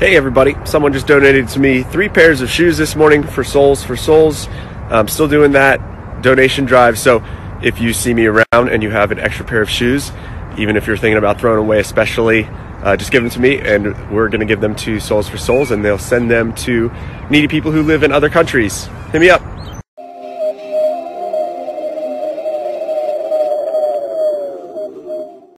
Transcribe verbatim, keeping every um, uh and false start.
Hey everybody, someone just donated to me three pairs of shoes this morning for Souls for Souls. I'm still doing that donation drive, so if you see me around and you have an extra pair of shoes, even if you're thinking about throwing away especially, uh, just give them to me and we're going to give them to Souls for Souls and they'll send them to needy people who live in other countries. Hit me up.